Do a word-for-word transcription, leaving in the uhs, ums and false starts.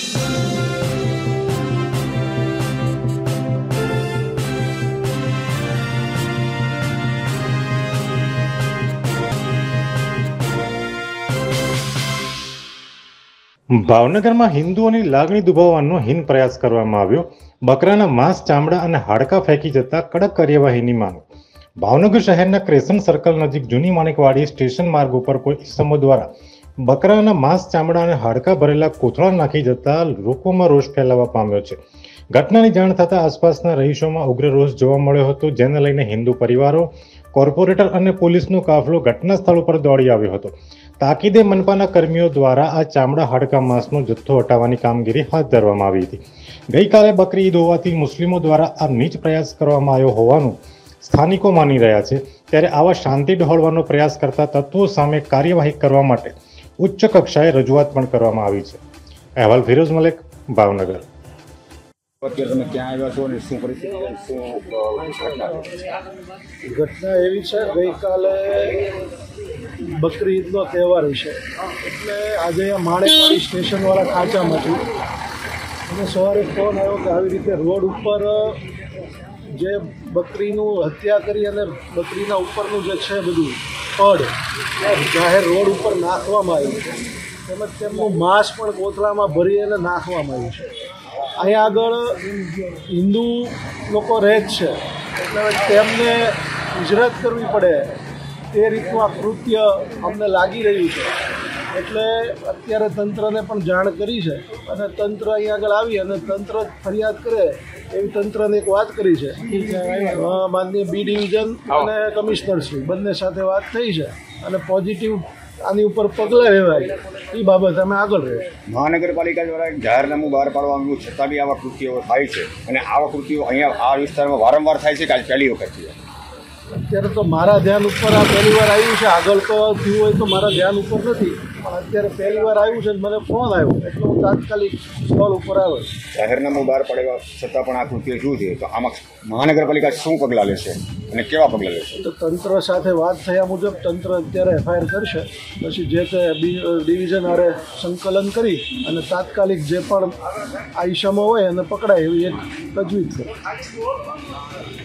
ભાવનગરમાં હિન્દુઓની લાગણી દુભાવવાનો હીન પ્રયાસ કરવામાં આવ્યો. બકરાના માંસ, ચામડા અને હાડકાં ફેંકી જતા કડક કાર્યવાહીની માંગ. ભાવનગર શહેરના ક્રેસન સર્કલ નજીક જૂની માણેકવાડી સ્ટેશન માર્ગ ઉપર કોઈ ઇસમો દ્વારા બકરાના માંસ, ચામડા અને હાડકાં ભરેલા કોથળા નાખી જતા લોકોમાં રોષ ફેલાવા પામ્યો છે. ઘટનાની જાણ થતાં આસપાસના રહીશોમાં ઉગ્ર રોષ જોવા મળ્યો હતો, જેને લઈને હિન્દુ પરિવારો, કોર્પોરેટર અને પોલીસનો કાફલો ઘટના સ્થળ ઉપર દોડી આવ્યો હતો. તાકીદે મનપાના કર્મીઓ દ્વારા આ ચામડા, હાડકા, માંસનો જથ્થો હટાવવાની કામગીરી હાથ ધરવામાં આવી હતી. ગઈકાલે બકરી ઈદ હોવાથી મુસ્લિમો દ્વારા આ નીચ પ્રયાસ કરવામાં આવ્યો હોવાનું સ્થાનિકો માની રહ્યા છે. ત્યારે આવા શાંતિ ડહોળવાનો પ્રયાસ કરતા તત્વો સામે કાર્યવાહી કરવા માટે ઉચ્ચ કક્ષાએ રજૂઆત પણ કરવામાં આવી છે. અહેવાલ ફિરોઝ મલેક, ભાવનગર. તમે ક્યાં આવ્યા છો અને શું પરિસ્થિતિ, શું ઘટના એવી છે, ગઈકાલે બકરી ઈદનો તહેવાર છે એટલે આજે માણેકવાડી સ્ટેશનવાળા ખાંચામાંથી અને સવારે ફોન આવ્યો કે આવી રીતે રોડ ઉપર જે બકરીનું હત્યા કરી અને બકરીના ઉપરનું જે છે બધું પડ જાહેર રોડ ઉપર નાખવામાં આવ્યું છે, તેમજ તેમનું માંસ પણ કોથળામાં ભરી અને નાખવામાં આવ્યું છે. અહીંયા આગળ હિન્દુ લોકો રહે જ છે એટલે તેમને હિજરત કરવી પડે તે રીતનું આ કૃત્ય અમને લાગી રહ્યું છે. એટલે અત્યારે તંત્રને પણ જાણ કરી છે અને તંત્ર અહીંયા આગળ આવી અને તંત્ર ફરિયાદ કરે એવી તંત્રને એક વાત કરી છે. માનનીય બી ડિવિઝન અને કમિશનરશ્રી બંને સાથે વાત થઈ છે અને પોઝિટિવ આની ઉપર પગલાં લેવાય એ બાબત અમે આગળ રહે. મહાનગરપાલિકા દ્વારા એક જાહેરનામું બહાર પાડવામાં આવ્યું, છતાં બી આવા કૃત્યો થાય છે અને આવા કૃત્યો અહીંયા આ વિસ્તારમાં વારંવાર થાય છે કે આજ પહેલી વખત છે? અત્યારે તો મારા ધ્યાન ઉપર આ પહેલી વાર આવ્યું છે, આગળ તો થયું હોય તો મારા ધ્યાન ઉપર નથી, પણ અત્યારે પહેલી વાર આવ્યું છે મને ફોન આવ્યો એટલે હું તાત્કાલિક સ્થળ ઉપર આવ્યો. જાહેરનામું બહાર પાડવા છતાં પણ આ કૃત્ય શું છે, તો આમાં મહાનગરપાલિકા શું પગલાં લેશે અને કેવા પગલાં લેશે? તો તંત્ર સાથે વાત થયા મુજબ તંત્ર અત્યારે એફઆઈઆર કરશે, પછી જે તે ડિવિઝન આરે સંકલન કરી અને તાત્કાલિક જે પણ આ ઈસમો હોય એને પકડાય એવી એક તજવીજ છે.